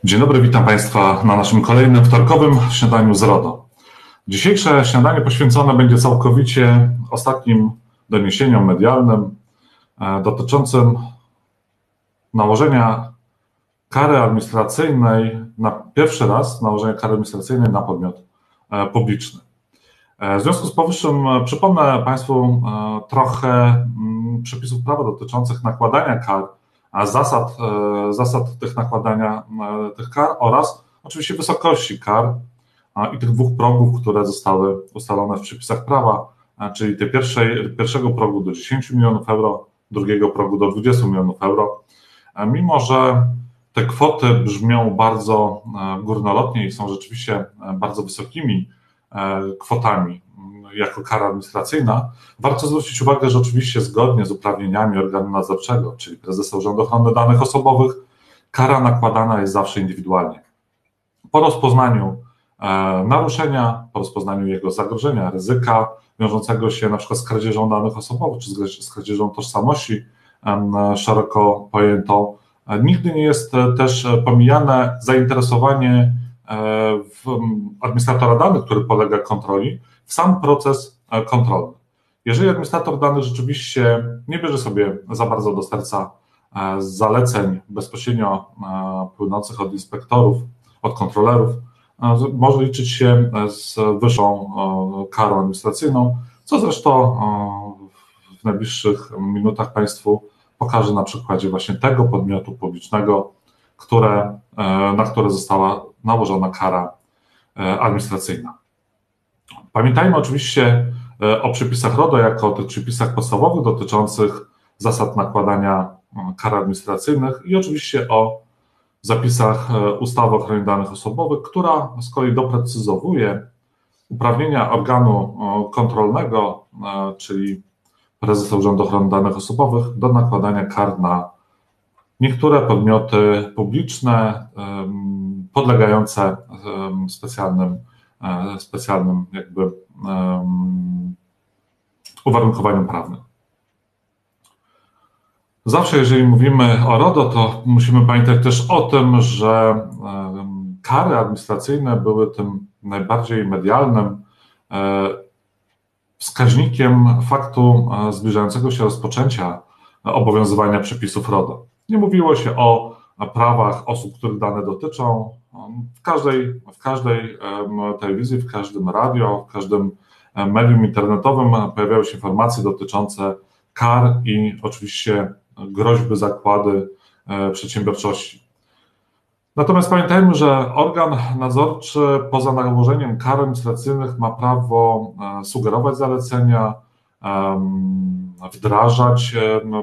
Dzień dobry, witam Państwa na naszym kolejnym wtorkowym śniadaniu z RODO. Dzisiejsze śniadanie poświęcone będzie całkowicie ostatnim doniesieniom medialnym dotyczącym nałożenia kary administracyjnej, pierwszy raz nałożenia kary administracyjnej na podmiot publiczny. W związku z powyższym przypomnę Państwu trochę przepisów prawa dotyczących nakładania kar, zasad tych nakładania tych kar oraz oczywiście wysokości kar i tych dwóch progów, które zostały ustalone w przepisach prawa, czyli pierwszego progu do 10 milionów euro, drugiego progu do 20 milionów euro. Mimo że te kwoty brzmią bardzo górnolotnie i są rzeczywiście bardzo wysokimi kwotami jako kara administracyjna, warto zwrócić uwagę, że oczywiście zgodnie z uprawnieniami organu nadzorczego, czyli prezesa Urzędu Ochrony Danych Osobowych, kara nakładana jest zawsze indywidualnie. Po rozpoznaniu naruszenia, po rozpoznaniu jego zagrożenia, ryzyka wiążącego się na przykład z kradzieżą danych osobowych, czy z kradzieżą tożsamości szeroko pojętą, nigdy nie jest też pomijane zainteresowanie administratora danych, który podlega kontroli, w sam proces kontrolny. Jeżeli administrator danych rzeczywiście nie bierze sobie za bardzo do serca zaleceń bezpośrednio płynących od inspektorów, od kontrolerów, może liczyć się z wyższą karą administracyjną, co zresztą w najbliższych minutach Państwu pokażę na przykładzie właśnie tego podmiotu publicznego, na które została nałożona kara administracyjna. Pamiętajmy oczywiście o przepisach RODO jako o tych przepisach podstawowych dotyczących zasad nakładania kar administracyjnych i oczywiście o zapisach ustawy o ochronie danych osobowych, która z kolei doprecyzowuje uprawnienia organu kontrolnego, czyli prezesa Urzędu Ochrony Danych Osobowych, do nakładania kar na niektóre podmioty publiczne podlegające specjalnym jakby uwarunkowaniom prawnym. Zawsze, jeżeli mówimy o RODO, to musimy pamiętać też o tym, że kary administracyjne były tym najbardziej medialnym wskaźnikiem faktu zbliżającego się rozpoczęcia obowiązywania przepisów RODO. Nie mówiło się o prawach osób, których dane dotyczą. W każdej telewizji, w każdym radio, w każdym medium internetowym pojawiały się informacje dotyczące kar i oczywiście groźby, zakłady przedsiębiorczości. Natomiast pamiętajmy, że organ nadzorczy poza nałożeniem kar administracyjnych ma prawo sugerować zalecenia, wdrażać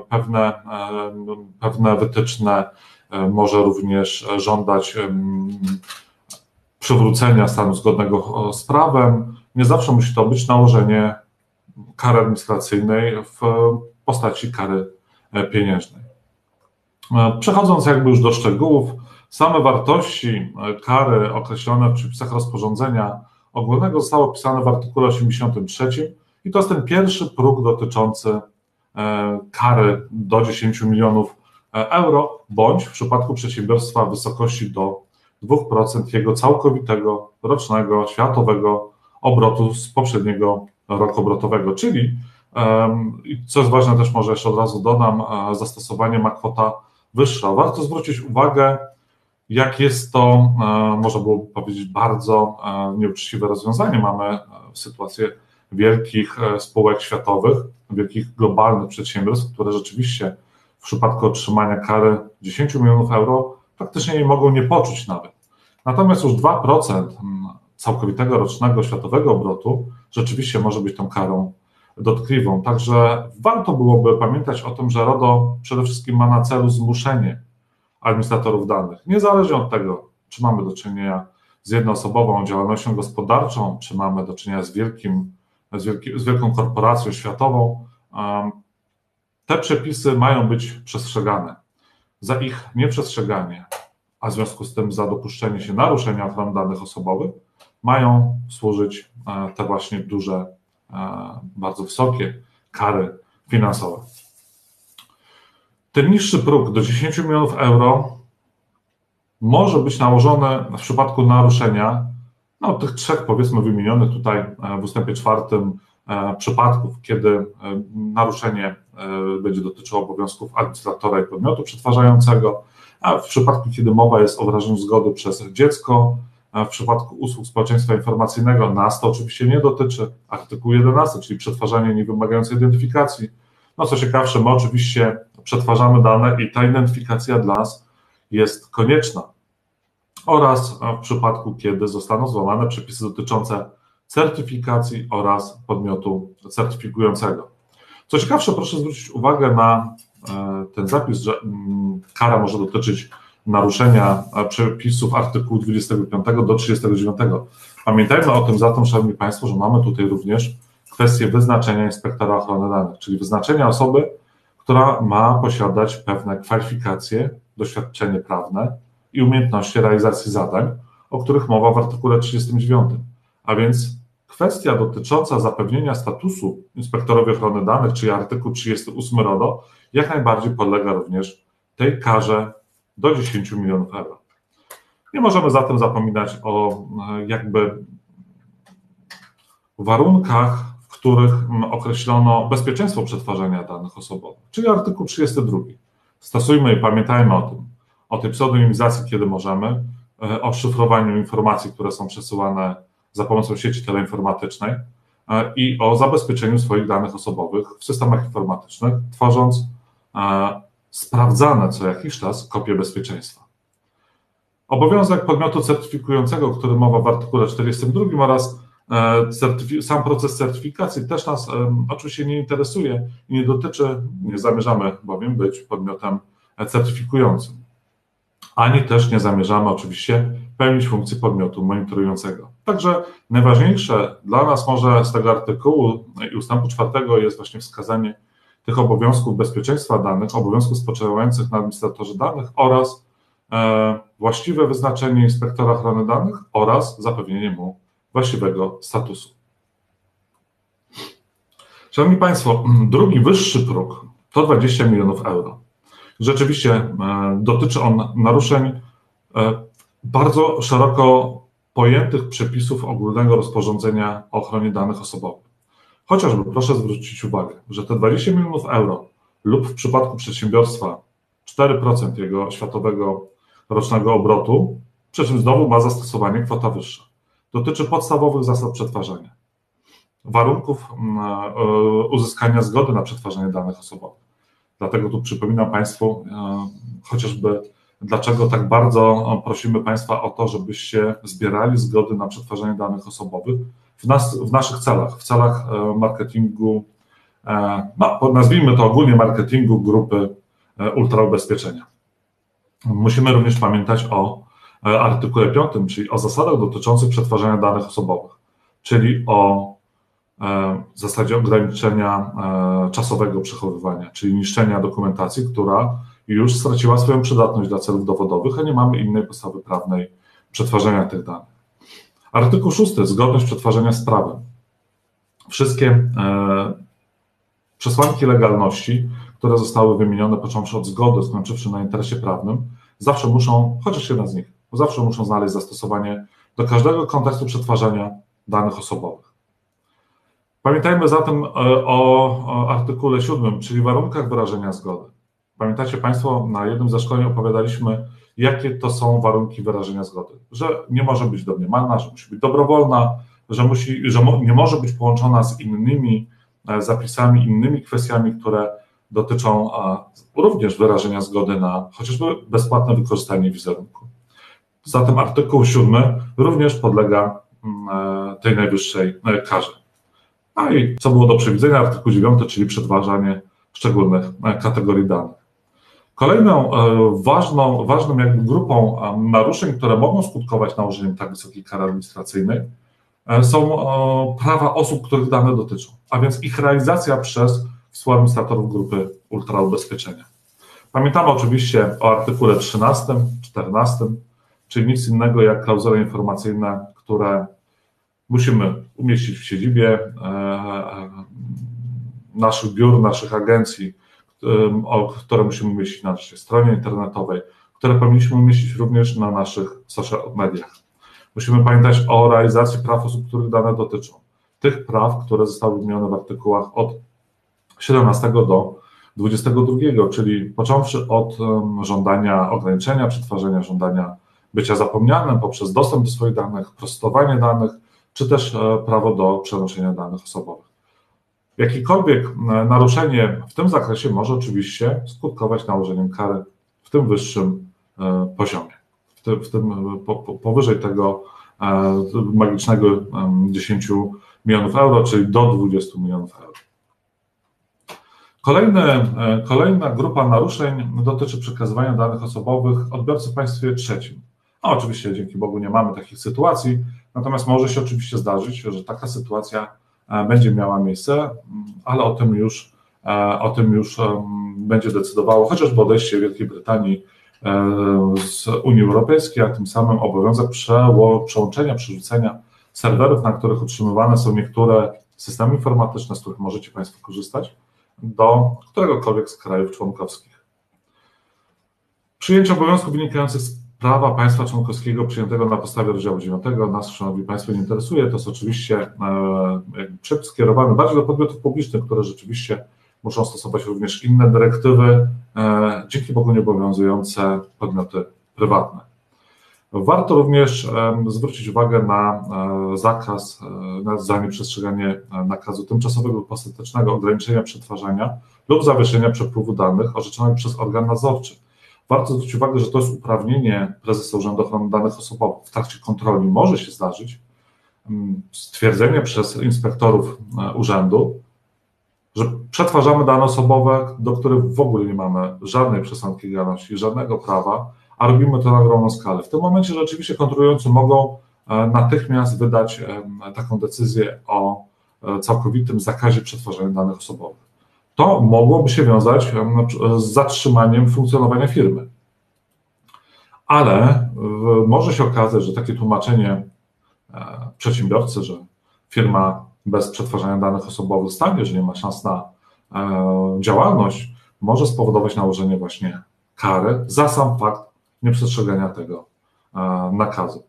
pewne wytyczne, może również żądać przywrócenia stanu zgodnego z prawem. Nie zawsze musi to być nałożenie kary administracyjnej w postaci kary pieniężnej. Przechodząc jakby już do szczegółów, same wartości kary określone w przepisach rozporządzenia ogólnego zostały opisane w artykule 83 i to jest ten pierwszy próg dotyczący kary do 10 milionów euro, bądź w przypadku przedsiębiorstwa w wysokości do 2% jego całkowitego rocznego światowego obrotu z poprzedniego roku obrotowego, czyli, co jest ważne, też może jeszcze od razu dodam, zastosowanie ma kwota wyższa. Warto zwrócić uwagę, jak jest to, można byłoby powiedzieć, bardzo nieuczciwe rozwiązanie. Mamy sytuację wielkich spółek światowych, wielkich globalnych przedsiębiorstw, które rzeczywiście w przypadku otrzymania kary 10 milionów euro praktycznie nie mogą nie poczuć nawet. Natomiast już 2% całkowitego rocznego światowego obrotu rzeczywiście może być tą karą dotkliwą. Także warto byłoby pamiętać o tym, że RODO przede wszystkim ma na celu zmuszenie administratorów danych. Niezależnie od tego, czy mamy do czynienia z jednoosobową działalnością gospodarczą, czy mamy do czynienia z wielką korporacją światową, te przepisy mają być przestrzegane. Za ich nieprzestrzeganie, a w związku z tym za dopuszczenie się naruszenia ochrony danych osobowych, mają służyć te właśnie duże, bardzo wysokie kary finansowe. Ten niższy próg do 10 milionów euro może być nałożone w przypadku naruszenia, no tych trzech powiedzmy wymienionych tutaj w ustępie 4 przypadków, kiedy naruszenie będzie dotyczyło obowiązków administratora i podmiotu przetwarzającego, a w przypadku, kiedy mowa jest o wyrażeniu zgody przez dziecko, w przypadku usług społeczeństwa informacyjnego, nas to oczywiście nie dotyczy, artykuł 11, czyli przetwarzanie niewymagające identyfikacji. No co ciekawsze, my oczywiście przetwarzamy dane i ta identyfikacja dla nas jest konieczna. Oraz w przypadku, kiedy zostaną złamane przepisy dotyczące certyfikacji oraz podmiotu certyfikującego. Co ciekawsze, proszę zwrócić uwagę na ten zapis, że kara może dotyczyć naruszenia przepisów artykułu 25 do 39. Pamiętajmy o tym zatem, szanowni państwo, że mamy tutaj również kwestię wyznaczenia inspektora ochrony danych, czyli wyznaczenia osoby, która ma posiadać pewne kwalifikacje, doświadczenie prawne i umiejętności realizacji zadań, o których mowa w artykule 39. A więc kwestia dotycząca zapewnienia statusu inspektorowi ochrony danych, czyli artykuł 38 RODO, jak najbardziej podlega również tej karze do 10 milionów euro. Nie możemy zatem zapominać o jakby warunkach, w których określono bezpieczeństwo przetwarzania danych osobowych, czyli artykuł 32. Stosujmy i pamiętajmy o tej pseudonimizacji, kiedy możemy, o szyfrowaniu informacji, które są przesyłane za pomocą sieci teleinformatycznej i o zabezpieczeniu swoich danych osobowych w systemach informatycznych, tworząc sprawdzane co jakiś czas kopie bezpieczeństwa. Obowiązek podmiotu certyfikującego, o którym mowa w artykule 42 oraz sam proces certyfikacji też nas oczywiście nie interesuje i nie dotyczy, nie zamierzamy bowiem być podmiotem certyfikującym. Ani też nie zamierzamy oczywiście pełnić funkcji podmiotu monitorującego. Także najważniejsze dla nas może z tego artykułu i ustępu 4 jest właśnie wskazanie tych obowiązków bezpieczeństwa danych, obowiązków spoczywających na administratorze danych oraz właściwe wyznaczenie inspektora ochrony danych oraz zapewnienie mu właściwego statusu. Szanowni Państwo, drugi wyższy próg to 20 milionów euro. Rzeczywiście dotyczy on naruszeń bardzo szeroko pojętych przepisów ogólnego rozporządzenia o ochronie danych osobowych. Chociażby proszę zwrócić uwagę, że te 20 milionów euro lub w przypadku przedsiębiorstwa 4% jego światowego rocznego obrotu, przy czym znowu ma zastosowanie kwota wyższa. Dotyczy podstawowych zasad przetwarzania, warunków uzyskania zgody na przetwarzanie danych osobowych. Dlatego tu przypominam Państwu chociażby, dlaczego tak bardzo prosimy Państwa o to, żebyście zbierali zgody na przetwarzanie danych osobowych w naszych celach, w celach marketingu, no, nazwijmy to ogólnie marketingu grupy ultraubezpieczenia. Musimy również pamiętać o artykule 5, czyli o zasadach dotyczących przetwarzania danych osobowych, czyli o zasadzie ograniczenia czasowego przechowywania, czyli niszczenia dokumentacji, która już straciła swoją przydatność dla celów dowodowych, a nie mamy innej podstawy prawnej przetwarzania tych danych. Artykuł 6. Zgodność przetwarzania z prawem. Wszystkie przesłanki legalności, które zostały wymienione, począwszy od zgody, skończywszy na interesie prawnym, zawsze muszą, chociaż jedna z nich, zawsze muszą znaleźć zastosowanie do każdego kontekstu przetwarzania danych osobowych. Pamiętajmy zatem o artykule 7, czyli warunkach wyrażenia zgody. Pamiętacie Państwo, na jednym ze szkoleń opowiadaliśmy, jakie to są warunki wyrażenia zgody. Że nie może być domniemana, że musi być dobrowolna, że nie może być połączona z innymi zapisami, innymi kwestiami, które dotyczą również wyrażenia zgody na chociażby bezpłatne wykorzystanie wizerunku. Zatem artykuł 7 również podlega tej najwyższej karze. No i co było do przewidzenia, artykuł 9, czyli przetwarzanie szczególnych kategorii danych. Kolejną ważną jakby grupą naruszeń, które mogą skutkować nałożeniem tak wysokiej kary administracyjnej, są prawa osób, których dane dotyczą, a więc ich realizacja przez współadministratorów grupy ultraubezpieczenia. Pamiętamy oczywiście o artykule 13, 14, czyli nic innego jak klauzule informacyjne, które musimy umieścić w siedzibie naszych biur, naszych agencji, które musimy umieścić na naszej stronie internetowej, które powinniśmy umieścić również na naszych social mediach. Musimy pamiętać o realizacji praw osób, których dane dotyczą. Tych praw, które zostały wymienione w artykułach od 17 do 22, czyli począwszy od żądania ograniczenia przetwarzania, żądania bycia zapomnianym poprzez dostęp do swoich danych, prostowanie danych, czy też prawo do przenoszenia danych osobowych. Jakiekolwiek naruszenie w tym zakresie może oczywiście skutkować nałożeniem kary w tym wyższym poziomie, powyżej tego magicznego 10 milionów euro, czyli do 20 milionów euro. Kolejna grupa naruszeń dotyczy przekazywania danych osobowych odbiorcy w państwie trzecim. A oczywiście dzięki Bogu nie mamy takich sytuacji, natomiast może się oczywiście zdarzyć, że taka sytuacja będzie miała miejsce, ale o tym już będzie decydowało chociażby odejście Wielkiej Brytanii z Unii Europejskiej, a tym samym obowiązek przełączenia, przerzucenia serwerów, na których utrzymywane są niektóre systemy informatyczne, z których możecie Państwo korzystać, do któregokolwiek z krajów członkowskich. Przyjęcie obowiązków wynikających z prawa państwa członkowskiego przyjętego na podstawie rozdziału 9 nas, szanowni Państwo, nie interesuje. To jest oczywiście przepis skierowany bardziej do podmiotów publicznych, które rzeczywiście muszą stosować również inne dyrektywy, dzięki Bogu nieobowiązujące podmioty prywatne. Warto również zwrócić uwagę na zakaz, za nieprzestrzeganie nakazu tymczasowego lub ostatecznego ograniczenia przetwarzania lub zawieszenia przepływu danych orzeczonych przez organ nadzorczy. Warto zwrócić uwagę, że to jest uprawnienie prezesa Urzędu Ochrony Danych Osobowych. W trakcie kontroli może się zdarzyć stwierdzenie przez inspektorów urzędu, że przetwarzamy dane osobowe, do których w ogóle nie mamy żadnej przesłanki legalności, żadnego prawa, a robimy to na ogromną skalę. W tym momencie rzeczywiście kontrolujący mogą natychmiast wydać taką decyzję o całkowitym zakazie przetwarzania danych osobowych. To mogłoby się wiązać z zatrzymaniem funkcjonowania firmy. Ale może się okazać, że takie tłumaczenie przedsiębiorcy, że firma bez przetwarzania danych osobowych stanie, że nie ma szans na działalność, może spowodować nałożenie właśnie kary za sam fakt nieprzestrzegania tego nakazu.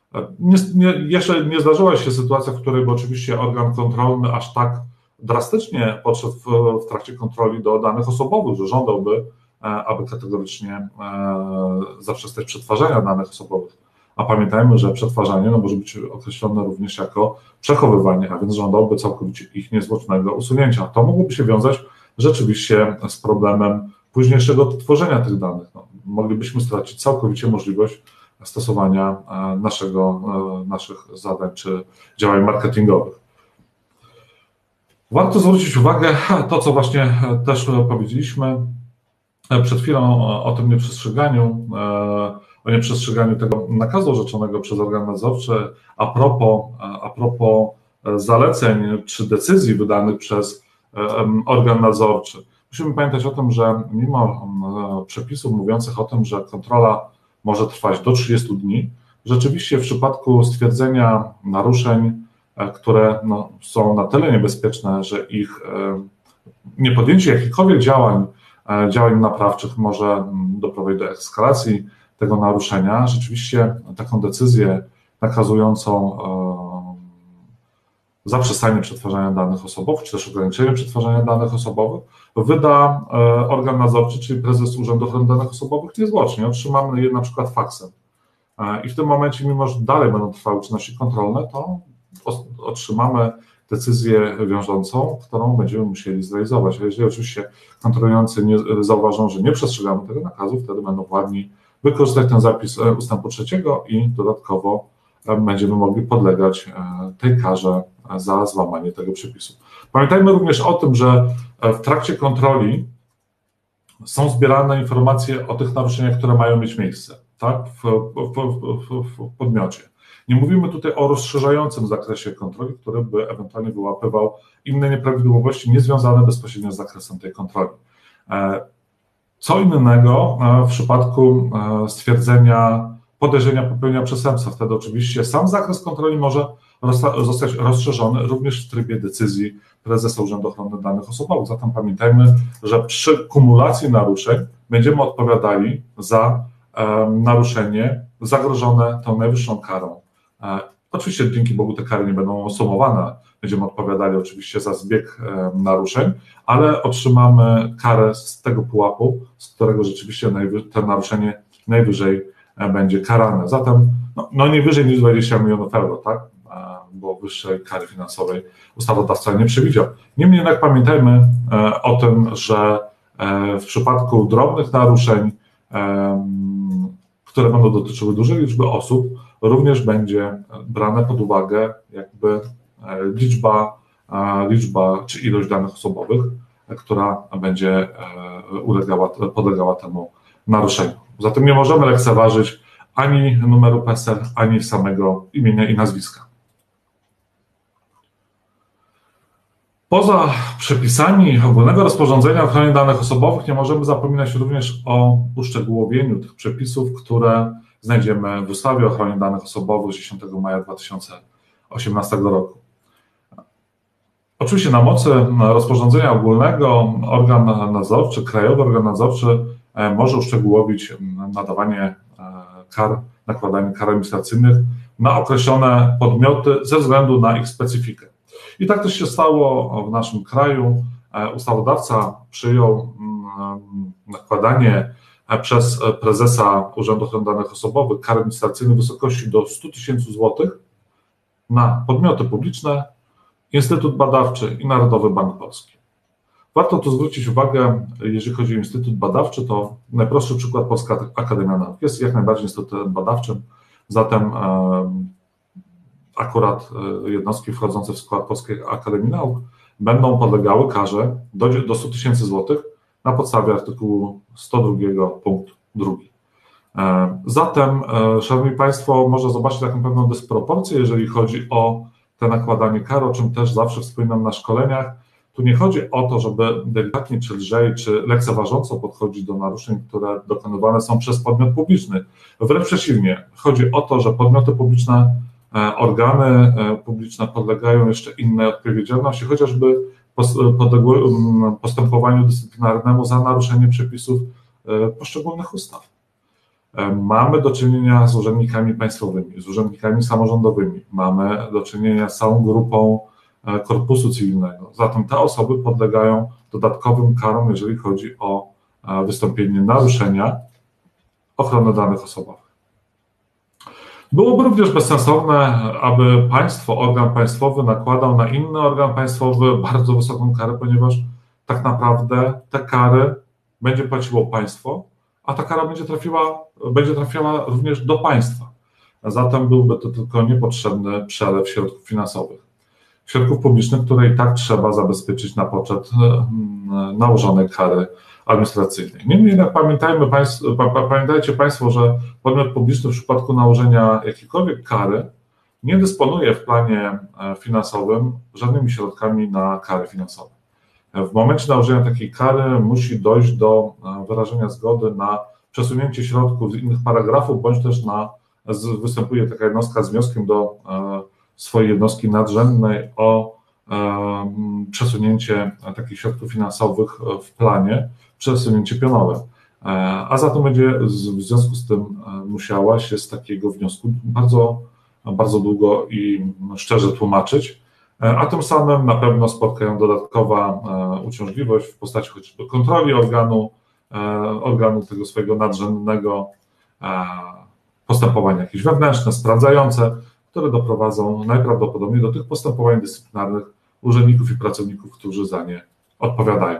Jeszcze nie zdarzyła się sytuacja, w której oczywiście organ kontrolny aż tak drastycznie podszedł w trakcie kontroli do danych osobowych, że żądałby, aby kategorycznie zaprzestać przetwarzania danych osobowych. A pamiętajmy, że przetwarzanie może być określone również jako przechowywanie, a więc żądałby całkowicie ich niezwłocznego usunięcia. To mogłoby się wiązać rzeczywiście z problemem późniejszego odtworzenia tych danych. Moglibyśmy stracić całkowicie możliwość stosowania naszych zadań czy działań marketingowych. Warto zwrócić uwagę to, co właśnie też powiedzieliśmy przed chwilą o tym nieprzestrzeganiu tego nakazu orzeczonego przez organ nadzorczy a propos zaleceń czy decyzji wydanych przez organ nadzorczy. Musimy pamiętać o tym, że mimo przepisów mówiących o tym, że kontrola może trwać do 30 dni, rzeczywiście w przypadku stwierdzenia naruszeń, które są na tyle niebezpieczne, że ich niepodjęcie jakichkolwiek działań naprawczych może doprowadzić do eskalacji tego naruszenia, rzeczywiście taką decyzję nakazującą zaprzestanie przetwarzania danych osobowych, czy też ograniczenie przetwarzania danych osobowych, wyda organ nadzorczy, czyli prezes Urzędu Ochrony Danych Osobowych niezwłocznie. Otrzymamy je na przykład faksem. I w tym momencie, mimo że dalej będą trwały czynności kontrolne, to otrzymamy decyzję wiążącą, którą będziemy musieli zrealizować. A jeżeli oczywiście kontrolujący nie zauważą, że nie przestrzegamy tego nakazu, wtedy będą władni wykorzystać ten zapis ustępu 3 i dodatkowo będziemy mogli podlegać tej karze za złamanie tego przepisu. Pamiętajmy również o tym, że w trakcie kontroli są zbierane informacje o tych naruszeniach, które mają mieć miejsce, tak, w podmiocie. Nie mówimy tutaj o rozszerzającym zakresie kontroli, który by ewentualnie wyłapywał inne nieprawidłowości niezwiązane bezpośrednio z zakresem tej kontroli. Co innego w przypadku stwierdzenia podejrzenia popełnienia przestępstwa. Wtedy oczywiście sam zakres kontroli może zostać rozszerzony również w trybie decyzji prezesa Urzędu Ochrony Danych Osobowych. Zatem pamiętajmy, że przy kumulacji naruszeń będziemy odpowiadali za naruszenie zagrożone tą najwyższą karą. Oczywiście dzięki Bogu te kary nie będą sumowane, będziemy odpowiadali oczywiście za zbieg naruszeń, ale otrzymamy karę z tego pułapu, z którego rzeczywiście to naruszenie najwyżej będzie karane. Zatem no nie wyżej niż 20 milionów euro, tak? Bo wyższej kary finansowej ustawodawca nie przewidział. Niemniej jednak pamiętajmy o tym, że w przypadku drobnych naruszeń, które będą dotyczyły dużej liczby osób, również będzie brane pod uwagę jakby liczba czy ilość danych osobowych, która będzie podlegała temu naruszeniu. Zatem nie możemy lekceważyć ani numeru PESEL, ani samego imienia i nazwiska. Poza przepisami ogólnego rozporządzenia o ochronie danych osobowych nie możemy zapominać również o uszczegółowieniu tych przepisów, które znajdziemy w ustawie o ochronie danych osobowych z 10 maja 2018 roku. Oczywiście na mocy rozporządzenia ogólnego organ nadzorczy, krajowy organ nadzorczy może uszczegółowić nadawanie kar, nakładanie kar administracyjnych na określone podmioty ze względu na ich specyfikę. I tak też się stało w naszym kraju. Ustawodawca przyjął nakładanie przez prezesa Urzędu Ochrony Danych Osobowych kar administracyjnych w wysokości do 100 000 złotych na podmioty publiczne, Instytut Badawczy i Narodowy Bank Polski. Warto tu zwrócić uwagę, jeżeli chodzi o Instytut Badawczy, to najprostszy przykład Polska Akademia Nauk jest jak najbardziej instytutem badawczym, zatem akurat jednostki wchodzące w skład Polskiej Akademii Nauk będą podlegały karze do 100 000 złotych na podstawie artykułu 102 punkt 2. Zatem, Szanowni Państwo, można zobaczyć taką pewną dysproporcję, jeżeli chodzi o te nakładanie kar, o czym też zawsze wspominam na szkoleniach. Tu nie chodzi o to, żeby delikatnie, czy lżej, czy lekceważąco podchodzić do naruszeń, które dokonywane są przez podmiot publiczny. Wręcz przeciwnie, chodzi o to, że podmioty publiczne, organy publiczne podlegają jeszcze innej odpowiedzialności, chociażby podległy postępowaniu dyscyplinarnemu za naruszenie przepisów poszczególnych ustaw. Mamy do czynienia z urzędnikami państwowymi, z urzędnikami samorządowymi, mamy do czynienia z całą grupą korpusu cywilnego. Zatem te osoby podlegają dodatkowym karom, jeżeli chodzi o wystąpienie naruszenia ochrony danych osobowych. Byłoby również bezsensowne, aby państwo, organ państwowy nakładał na inny organ państwowy bardzo wysoką karę, ponieważ tak naprawdę te kary będzie płaciło państwo, a ta kara będzie trafiała również do państwa. Zatem byłby to tylko niepotrzebny przelew środków finansowych. Środków publicznych, które i tak trzeba zabezpieczyć na poczet nałożonej kary administracyjnej. Niemniej jednak pamiętajcie Państwo, że podmiot publiczny w przypadku nałożenia jakiejkolwiek kary nie dysponuje w planie finansowym żadnymi środkami na kary finansowe. W momencie nałożenia takiej kary musi dojść do wyrażenia zgody na przesunięcie środków z innych paragrafów, bądź też występuje taka jednostka z wnioskiem do swojej jednostki nadrzędnej o przesunięcie takich środków finansowych w planie, przesunięcie pionowe. A zatem będzie w związku z tym musiała się z takiego wniosku bardzo, bardzo długo i szczerze tłumaczyć, a tym samym na pewno spotka ją dodatkowa uciążliwość w postaci chociażby kontroli organu tego swojego nadrzędnego, postępowania jakieś wewnętrzne, sprawdzające, które doprowadzą najprawdopodobniej do tych postępowań dyscyplinarnych urzędników i pracowników, którzy za nie odpowiadają.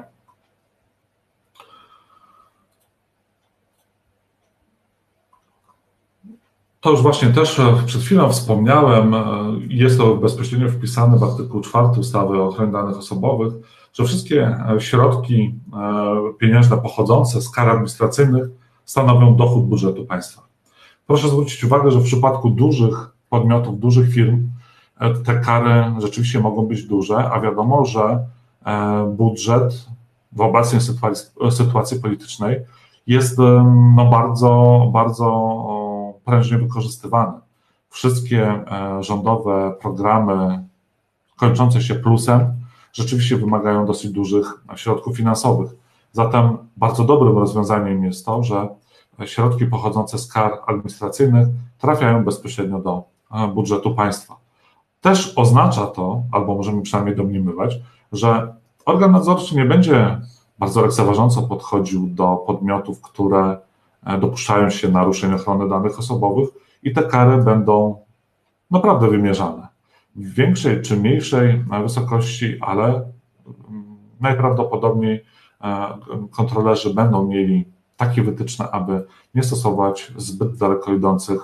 To już właśnie też przed chwilą wspomniałem, jest to bezpośrednio wpisane w artykuł 4 ustawy o ochronie danych osobowych, że wszystkie środki pieniężne pochodzące z kar administracyjnych stanowią dochód budżetu państwa. Proszę zwrócić uwagę, że w przypadku dużych podmiotów, dużych firm te kary rzeczywiście mogą być duże, a wiadomo, że budżet w obecnej sytuacji politycznej jest bardzo, bardzo prężnie wykorzystywany. Wszystkie rządowe programy kończące się plusem rzeczywiście wymagają dosyć dużych środków finansowych. Zatem bardzo dobrym rozwiązaniem jest to, że środki pochodzące z kar administracyjnych trafiają bezpośrednio do budżetu państwa. Też oznacza to, albo możemy przynajmniej domniemywać, że organ nadzorczy nie będzie bardzo lekceważąco podchodził do podmiotów, które dopuszczają się naruszeń ochrony danych osobowych i te kary będą naprawdę wymierzane w większej czy mniejszej wysokości, ale najprawdopodobniej kontrolerzy będą mieli takie wytyczne, aby nie stosować zbyt daleko idących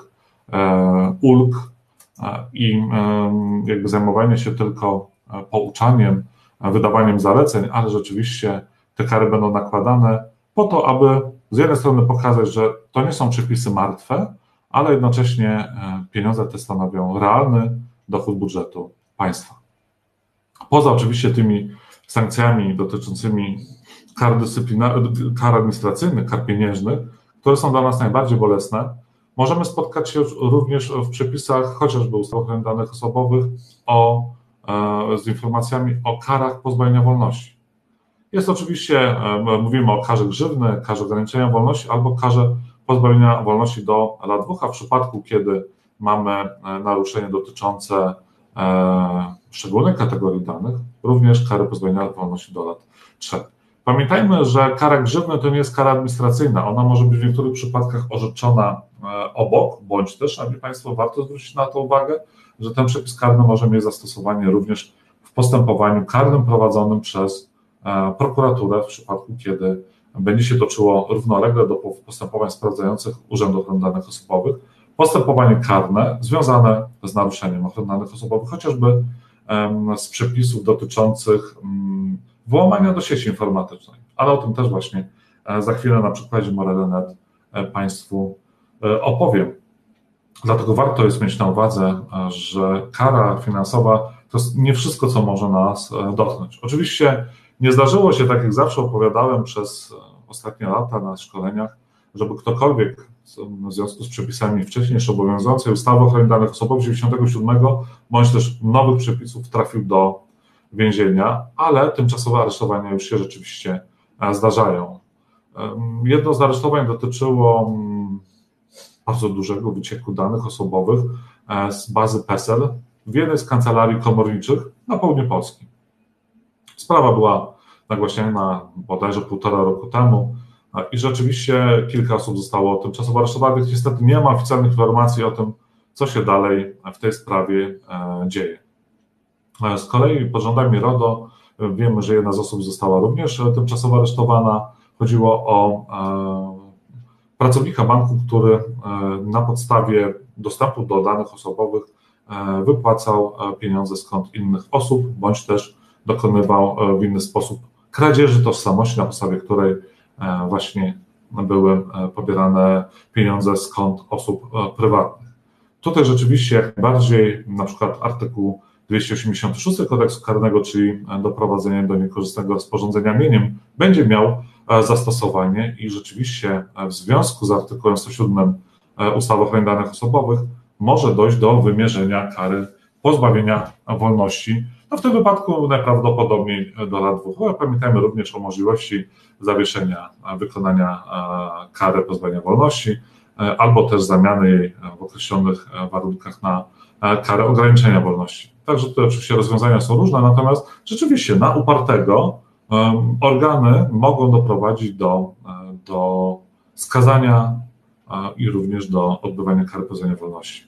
ulg i jakby zajmowanie się tylko pouczaniem, wydawaniem zaleceń, ale rzeczywiście te kary będą nakładane po to, aby z jednej strony pokazać, że to nie są przepisy martwe, ale jednocześnie pieniądze te stanowią realny dochód budżetu państwa. Poza oczywiście tymi sankcjami dotyczącymi kar administracyjnych, kar pieniężnych, które są dla nas najbardziej bolesne, możemy spotkać się również w przepisach chociażby ustawy o ochronie danych osobowych z informacjami o karach pozbawienia wolności. Jest oczywiście, mówimy o karze grzywny, karze ograniczenia wolności albo karze pozbawienia wolności do lat 2, a w przypadku, kiedy mamy naruszenie dotyczące szczególnej kategorii danych, również kary pozbawienia wolności do lat 3. Pamiętajmy, że kara grzywny to nie jest kara administracyjna. Ona może być w niektórych przypadkach orzeczona obok, bądź też, szanowni państwo, warto zwrócić na to uwagę, że ten przepis karny może mieć zastosowanie również w postępowaniu karnym prowadzonym przez prokuraturę w przypadku, kiedy będzie się toczyło równolegle do postępowań sprawdzających Urzędu Ochrony Danych Osobowych postępowanie karne związane z naruszeniem ochrony danych osobowych, chociażby z przepisów dotyczących włamania do sieci informatycznej. Ale o tym też właśnie za chwilę na przykładzie Morele.net państwu opowiem. Dlatego warto jest mieć na uwadze, że kara finansowa to jest nie wszystko, co może nas dotknąć. Oczywiście nie zdarzyło się, tak jak zawsze opowiadałem przez ostatnie lata na szkoleniach, żeby ktokolwiek w związku z przepisami wcześniej jeszcze obowiązującej ustawy o ochronie danych osobowych 97 bądź też nowych przepisów trafił do więzienia, ale tymczasowe aresztowania już się rzeczywiście zdarzają. Jedno z aresztowań dotyczyło bardzo dużego wycieku danych osobowych z bazy PESEL w jednej z kancelarii komorniczych na południu Polski. Sprawa była nagłaśniana bodajże 1,5 roku temu i rzeczywiście kilka osób zostało tymczasowo aresztowanych. Niestety nie ma oficjalnych informacji o tym, co się dalej w tej sprawie dzieje. Z kolei pod rządami RODO wiemy, że jedna z osób została również tymczasowo aresztowana. Chodziło o pracownika banku, który na podstawie dostępu do danych osobowych wypłacał pieniądze z kont innych osób, bądź też dokonywał w inny sposób kradzieży tożsamości, na podstawie której właśnie były pobierane pieniądze z kont osób prywatnych. Tutaj rzeczywiście jak najbardziej na przykład artykuł 286 Kodeksu Karnego, czyli doprowadzenie do niekorzystnego rozporządzenia mieniem, będzie miał zastosowanie i rzeczywiście w związku z artykułem 107 ustawy o ochronie danych osobowych może dojść do wymierzenia kary pozbawienia wolności. No w tym wypadku najprawdopodobniej do lat 2. Ale pamiętajmy również o możliwości zawieszenia wykonania kary pozbawienia wolności albo też zamiany jej w określonych warunkach na karę ograniczenia wolności. Także tutaj oczywiście rozwiązania są różne, natomiast rzeczywiście na upartego organy mogą doprowadzić do skazania i również do odbywania kary pozbawienia wolności.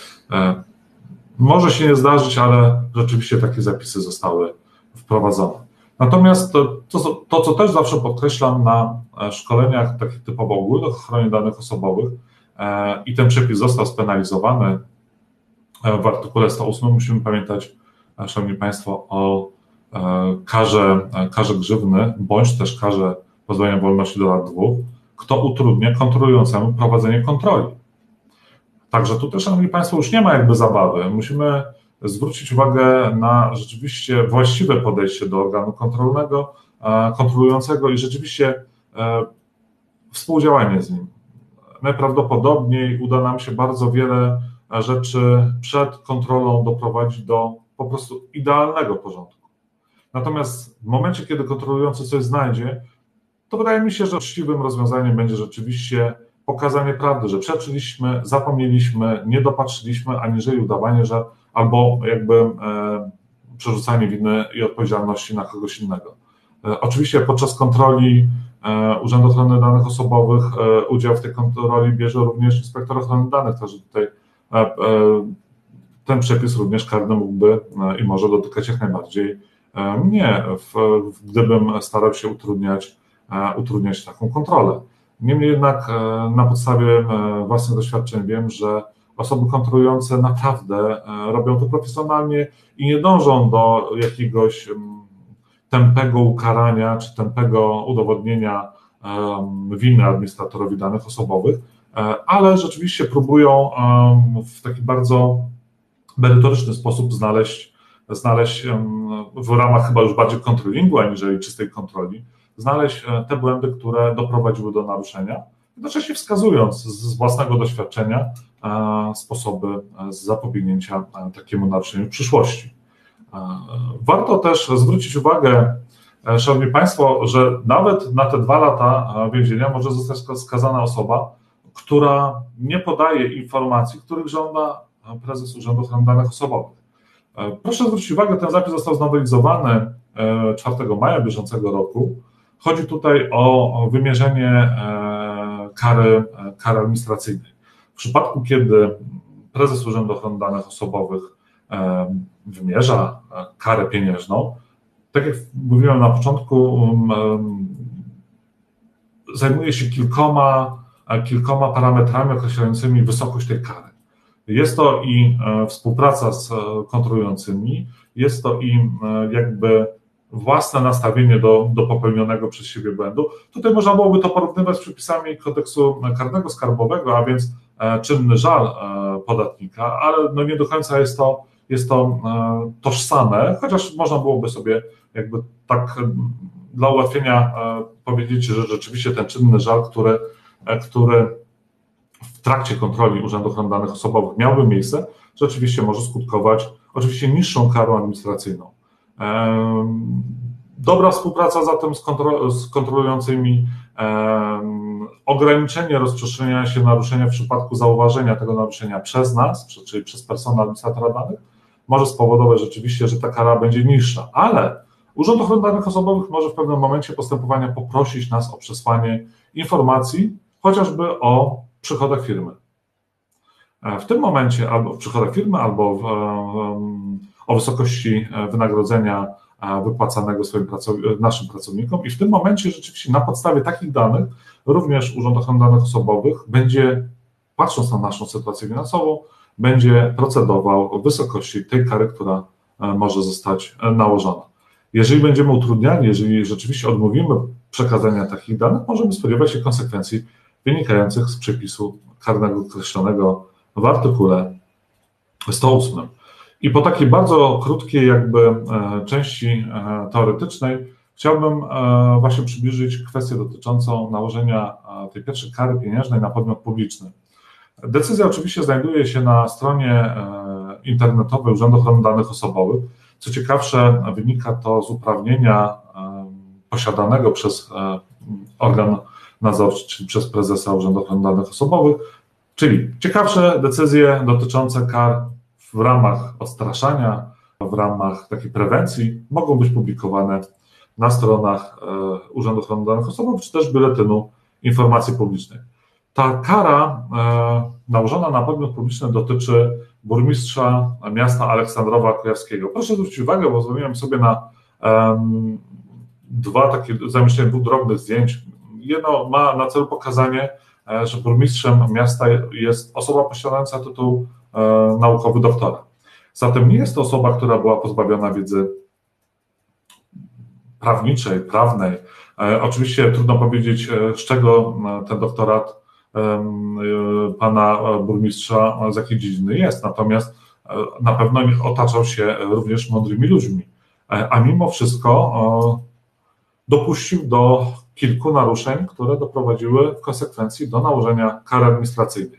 Może się nie zdarzyć, ale rzeczywiście takie zapisy zostały wprowadzone. Natomiast to, co też zawsze podkreślam na szkoleniach takich typowo ogólnych o ochronie danych osobowych i ten przepis został spenalizowany w artykule 108, musimy pamiętać, szanowni państwo, o karze grzywny, bądź też karze pozbawienia wolności do lat 2, kto utrudnia kontrolującemu prowadzenie kontroli. Także tutaj, szanowni państwo, już nie ma jakby zabawy. Musimy zwrócić uwagę na rzeczywiście właściwe podejście do organu kontrolującego i rzeczywiście współdziałanie z nim. Najprawdopodobniej uda nam się bardzo wiele rzeczy przed kontrolą doprowadzić do po prostu idealnego porządku. Natomiast w momencie, kiedy kontrolujący coś znajdzie, to wydaje mi się, że uczciwym rozwiązaniem będzie rzeczywiście pokazanie prawdy, że przeoczyliśmy, zapomnieliśmy, nie dopatrzyliśmy, aniżeli udawanie, że albo jakby przerzucanie winy i odpowiedzialności na kogoś innego. Oczywiście podczas kontroli Urzędu Ochrony Danych Osobowych udział w tej kontroli bierze również inspektor ochrony danych, także tutaj ten przepis również karny mógłby i może dotykać jak najbardziej mnie, gdybym starał się utrudniać taką kontrolę. Niemniej jednak na podstawie własnych doświadczeń wiem, że osoby kontrolujące naprawdę robią to profesjonalnie i nie dążą do jakiegoś tępego ukarania czy tępego udowodnienia winy administratorowi danych osobowych, ale rzeczywiście próbują w taki bardzo merytoryczny sposób znaleźć w ramach chyba już bardziej kontrolingu, aniżeli czystej kontroli, znaleźć te błędy, które doprowadziły do naruszenia, jednocześnie wskazując z własnego doświadczenia sposoby zapobiegnięcia takiemu naruszeniu w przyszłości. Warto też zwrócić uwagę, Szanowni Państwo, że nawet na te 2 lata więzienia może zostać skazana osoba, która nie podaje informacji, których żąda prezes Urzędu Ochrony Danych Osobowych. Proszę zwrócić uwagę, ten zapis został znowelizowany 4 maja bieżącego roku. Chodzi tutaj o wymierzenie kary administracyjnej. W przypadku, kiedy prezes Urzędu Ochrony Danych Osobowych wymierza karę pieniężną, tak jak mówiłem na początku, zajmuje się kilkoma parametrami określającymi wysokość tej kary. Jest to i współpraca z kontrolującymi, jest to i jakby własne nastawienie do popełnionego przez siebie błędu. Tutaj można byłoby to porównywać z przepisami kodeksu karnego skarbowego, a więc czynny żal podatnika, ale no nie do końca jest to tożsame, chociaż można byłoby sobie jakby tak dla ułatwienia powiedzieć, że rzeczywiście ten czynny żal, który w trakcie kontroli Urzędu Ochrony Danych Osobowych miałby miejsce, rzeczywiście może skutkować oczywiście niższą karą administracyjną. Dobra współpraca zatem z kontrolującymi, ograniczenie rozprzestrzeniania się naruszenia w przypadku zauważenia tego naruszenia przez nas, czyli przez personel administratora danych, może spowodować rzeczywiście, że ta kara będzie niższa, ale Urząd Ochrony Danych Osobowych może w pewnym momencie postępowania poprosić nas o przesłanie informacji, chociażby o przychodach firmy. W tym momencie albo w przychodach firmy, albo o wysokości wynagrodzenia wypłacanego naszym pracownikom i w tym momencie rzeczywiście na podstawie takich danych również Urząd Ochrony Danych Osobowych będzie, patrząc na naszą sytuację finansową, będzie procedował o wysokości tej kary, która może zostać nałożona. Jeżeli będziemy utrudniani, jeżeli rzeczywiście odmówimy przekazania takich danych, możemy spodziewać się konsekwencji wynikających z przepisu karnego określonego w artykule 108. I po takiej bardzo krótkiej jakby części teoretycznej chciałbym właśnie przybliżyć kwestię dotyczącą nałożenia tej pierwszej kary pieniężnej na podmiot publiczny. Decyzja oczywiście znajduje się na stronie internetowej Urzędu Ochrony Danych Osobowych. Co ciekawsze, wynika to z uprawnienia posiadanego przez organ nadzorczy, czyli przez prezesa Urzędu Ochrony Danych Osobowych, czyli ciekawsze decyzje dotyczące kar w ramach odstraszania, w ramach takiej prewencji mogą być publikowane na stronach Urzędu Ochrony Danych Osobowych, czy też Biuletynu Informacji Publicznej. Ta kara nałożona na podmiot publiczny dotyczy burmistrza miasta Aleksandrowa Kujawskiego. Proszę zwrócić uwagę, bo zrobiłem sobie na zamieszczenie 2 drobnych zdjęć. Jedno ma na celu pokazanie, że burmistrzem miasta jest osoba posiadająca tytuł naukowy doktora. Zatem nie jest to osoba, która była pozbawiona wiedzy prawniczej, prawnej. Oczywiście trudno powiedzieć, z czego ten doktorat pana burmistrza, z jakiej dziedziny jest, natomiast na pewno otaczał się również mądrymi ludźmi, a mimo wszystko dopuścił do kilku naruszeń, które doprowadziły w konsekwencji do nałożenia kary administracyjnej.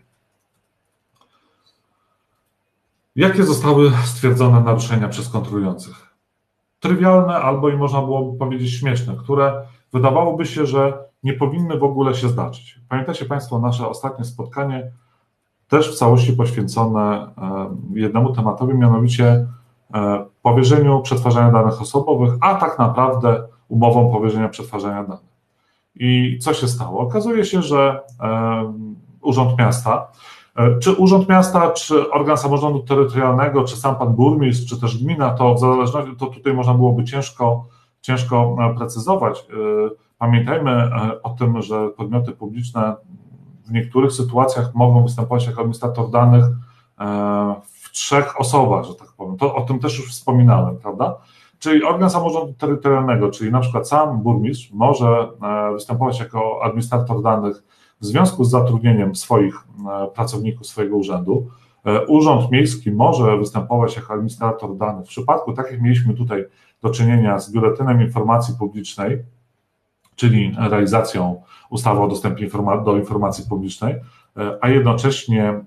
Jakie zostały stwierdzone naruszenia przez kontrolujących? Trywialne albo i można byłoby powiedzieć śmieszne, które wydawałoby się, że nie powinny w ogóle się zdarzyć. Pamiętacie Państwo nasze ostatnie spotkanie, też w całości poświęcone jednemu tematowi, mianowicie powierzeniu przetwarzania danych osobowych, a tak naprawdę umową powierzenia przetwarzania danych. I co się stało? Okazuje się, że Urząd Miasta, czy organ samorządu terytorialnego, czy sam pan burmistrz, czy też gmina, to w zależności, to tutaj można byłoby ciężko precyzować. Pamiętajmy o tym, że podmioty publiczne w niektórych sytuacjach mogą występować jako administrator danych w 3 osobach, że tak powiem. O tym też już wspominałem, prawda? Czyli organ samorządu terytorialnego, czyli na przykład sam burmistrz może występować jako administrator danych w związku z zatrudnieniem swoich pracowników swojego urzędu. Urząd Miejski może występować jako administrator danych w przypadku, tak jak mieliśmy tutaj do czynienia z Biuletynem Informacji Publicznej, czyli realizacją ustawy o dostępie do informacji publicznej, a jednocześnie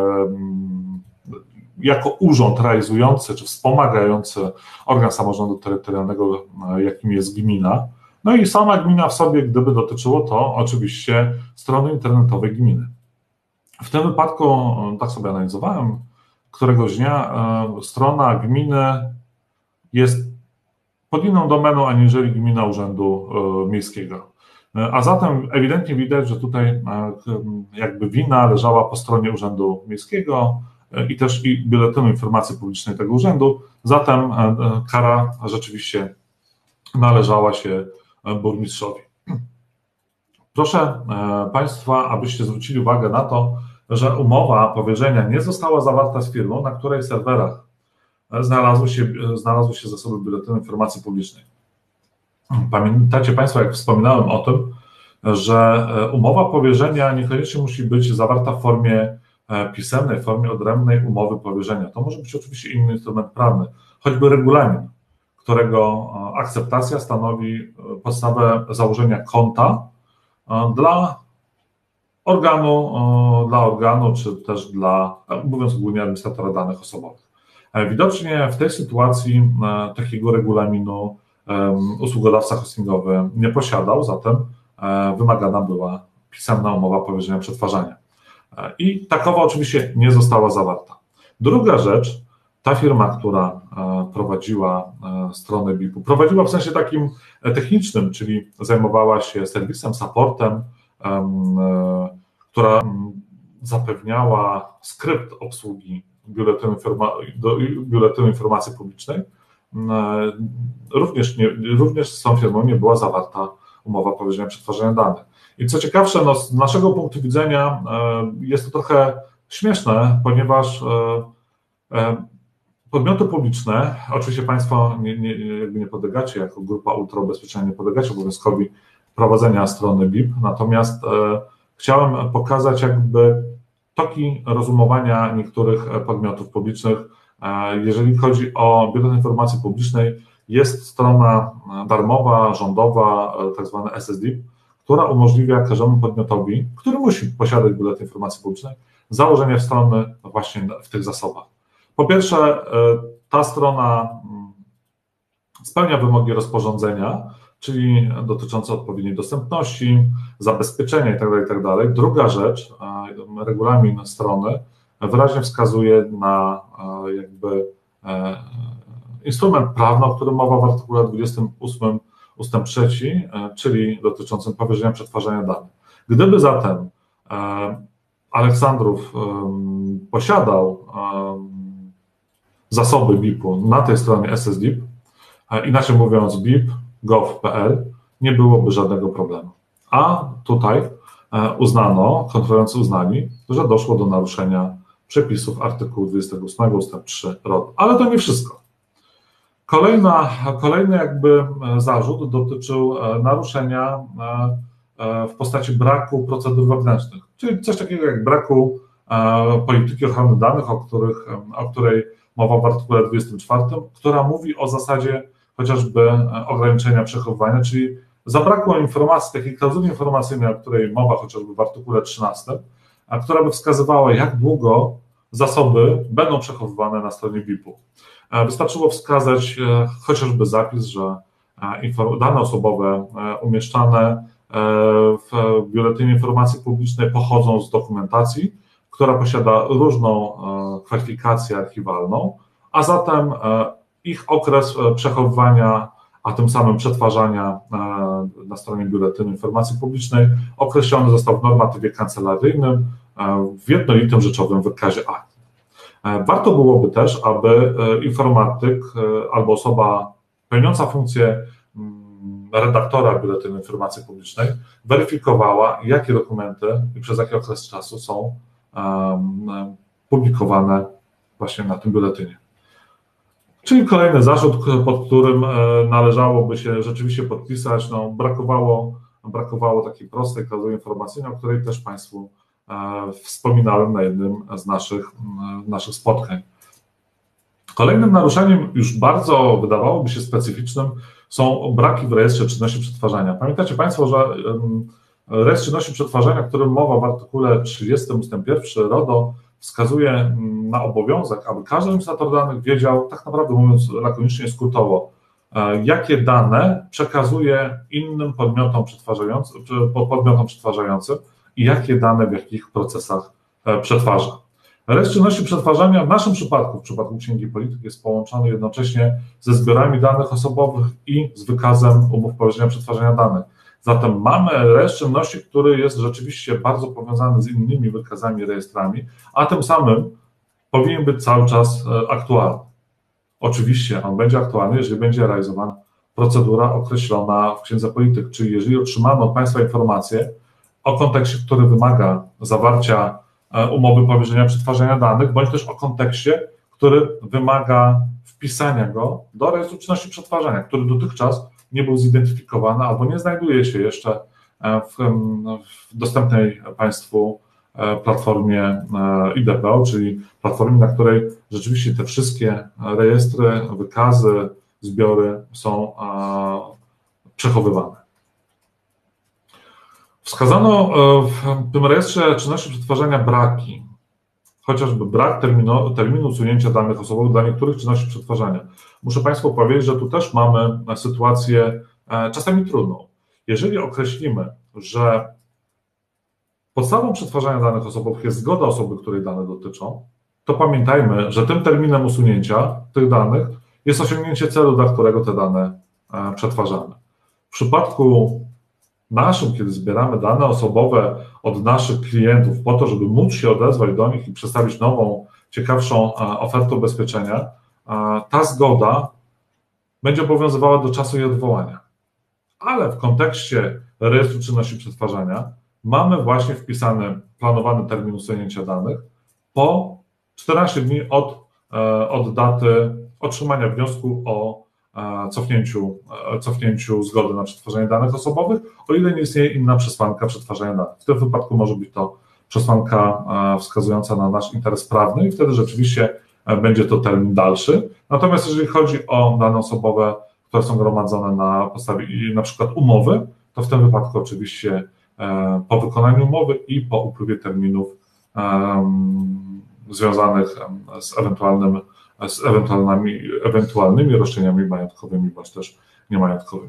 jako urząd realizujący czy wspomagający organ samorządu terytorialnego, jakim jest gmina. No i sama gmina w sobie, gdyby dotyczyło to oczywiście strony internetowej gminy. W tym wypadku, tak sobie analizowałem, któregoś dnia strona gminy jest pod inną domeną aniżeli gmina Urzędu Miejskiego. A zatem ewidentnie widać, że tutaj jakby wina leżała po stronie Urzędu Miejskiego i też i Biuletynu Informacji Publicznej tego urzędu, zatem kara rzeczywiście należała się burmistrzowi. Proszę Państwa, abyście zwrócili uwagę na to, że umowa powierzenia nie została zawarta z firmą, na której serwerach znalazły się zasoby Biuletynu Informacji Publicznej. Pamiętacie Państwo, jak wspominałem o tym, że umowa powierzenia niekoniecznie musi być zawarta w formie pisemnej, w formie odrębnej umowy powierzenia. To może być oczywiście inny instrument prawny, choćby regulamin, którego akceptacja stanowi podstawę założenia konta dla organu, czy też mówiąc ogólnie, administratora danych osobowych. Widocznie w tej sytuacji takiego regulaminu usługodawca hostingowy nie posiadał, zatem wymagana była pisemna umowa powierzenia przetwarzania. I takowa oczywiście nie została zawarta. Druga rzecz, ta firma, która prowadziła stronę BIP-u, prowadziła w sensie takim technicznym, czyli zajmowała się serwisem, supportem, która zapewniała skrypt obsługi Biuletynu Informacji Publicznej. Również z tą firmą nie była zawarta umowa powierzenia przetwarzania danych. I co ciekawsze, no, z naszego punktu widzenia jest to trochę śmieszne, ponieważ podmioty publiczne, oczywiście Państwo nie podlegacie, jako grupa ultraubezpieczenia nie podlegacie obowiązkowi prowadzenia strony BIP, natomiast chciałem pokazać jakby toki rozumowania niektórych podmiotów publicznych. Jeżeli chodzi o Biuletyn Informacji Publicznej, jest strona darmowa, rządowa, tak zwana SSDIP, która umożliwia każdemu podmiotowi, który musi posiadać Biuletyn Informacji Publicznej, założenie strony właśnie w tych zasobach. Po pierwsze, ta strona spełnia wymogi rozporządzenia, czyli dotyczące odpowiedniej dostępności, zabezpieczenia itd. Druga rzecz, regulamin strony wyraźnie wskazuje na jakby instrument prawny, o którym mowa w artykule 28 ustęp 3, czyli dotyczącym powierzenia przetwarzania danych. Gdyby zatem Aleksandrów posiadał zasoby BIP-u na tej stronie SSDIP, inaczej mówiąc BIP.gov.pl, nie byłoby żadnego problemu. A tutaj kontrolujący uznali, że doszło do naruszenia przepisów artykułu 28 ustęp 3 RODO. Ale to nie wszystko. Kolejny jakby zarzut dotyczył naruszenia w postaci braku procedur wewnętrznych, czyli coś takiego jak braku polityki ochrony danych, o której mowa w artykule 24, która mówi o zasadzie chociażby ograniczenia przechowywania, czyli zabrakło informacji, takiej klauzuli informacyjnej, o której mowa chociażby w artykule 13, a która by wskazywała, jak długo zasoby będą przechowywane na stronie BIP-u. Wystarczyło wskazać chociażby zapis, że dane osobowe umieszczane w Biuletynie Informacji Publicznej pochodzą z dokumentacji, która posiada różną kwalifikację archiwalną, a zatem ich okres przechowywania, a tym samym przetwarzania na stronie Biuletynu Informacji Publicznej określony został w normatywie kancelaryjnym w jednolitym rzeczowym wykazie akt. Warto byłoby też, aby informatyk albo osoba pełniąca funkcję redaktora Biuletynu Informacji Publicznej weryfikowała, jakie dokumenty i przez jaki okres czasu są publikowane właśnie na tym biuletynie. Czyli kolejny zarzut, pod którym należałoby się rzeczywiście podpisać. No, brakowało takiej prostej klauzuły informacyjnej, o której też Państwu wspominałem na jednym z naszych spotkań. Kolejnym naruszeniem, już bardzo wydawałoby się specyficznym, są braki w rejestrze czynności przetwarzania. Pamiętacie Państwo, że rejestr czynności przetwarzania, o którym mowa w artykule 30 ust. 1 RODO, wskazuje na obowiązek, aby każdy administrator danych wiedział, tak naprawdę mówiąc lakonicznie, skrótowo, jakie dane przekazuje innym podmiotom przetwarzającym i jakie dane w jakich procesach przetwarza. Rejestr czynności przetwarzania w naszym przypadku, w przypadku Księgi Polityki, jest połączony jednocześnie ze zbiorami danych osobowych i z wykazem umów powierzenia przetwarzania danych. Zatem mamy rejestr czynności, który jest rzeczywiście bardzo powiązany z innymi wykazami, rejestrami, a tym samym powinien być cały czas aktualny. Oczywiście on będzie aktualny, jeżeli będzie realizowana procedura określona w Księdze Polityk, czyli jeżeli otrzymamy od Państwa informację o kontekście, który wymaga zawarcia umowy powierzenia przetwarzania danych, bądź też o kontekście, który wymaga wpisania go do rejestru czynności przetwarzania, który dotychczas nie był zidentyfikowany albo nie znajduje się jeszcze w dostępnej Państwu platformie IDPO, czyli platformie, na której rzeczywiście te wszystkie rejestry, wykazy, zbiory są przechowywane. Wskazano w tym rejestrze czynności przetwarzania braki, chociażby brak terminu usunięcia danych osobowych dla niektórych czynności przetwarzania. Muszę Państwu powiedzieć, że tu też mamy sytuację czasami trudną. Jeżeli określimy, że podstawą przetwarzania danych osobowych jest zgoda osoby, której dane dotyczą, to pamiętajmy, że tym terminem usunięcia tych danych jest osiągnięcie celu, dla którego te dane przetwarzamy. W przypadku naszym, kiedy zbieramy dane osobowe od naszych klientów po to, żeby móc się odezwać do nich i przedstawić nową, ciekawszą ofertę ubezpieczenia, ta zgoda będzie obowiązywała do czasu jej odwołania. Ale w kontekście rejestru czynności przetwarzania mamy właśnie wpisany planowany termin usunięcia danych po 14 dni od daty otrzymania wniosku o cofnięciu zgody na przetwarzanie danych osobowych, o ile nie istnieje inna przesłanka przetwarzania danych. W tym wypadku może być to przesłanka wskazująca na nasz interes prawny i wtedy rzeczywiście będzie to termin dalszy. Natomiast jeżeli chodzi o dane osobowe, które są gromadzone na podstawie na przykład umowy, to w tym wypadku oczywiście po wykonaniu umowy i po upływie terminów związanych z ewentualnymi roszczeniami majątkowymi bądź też niemajątkowymi.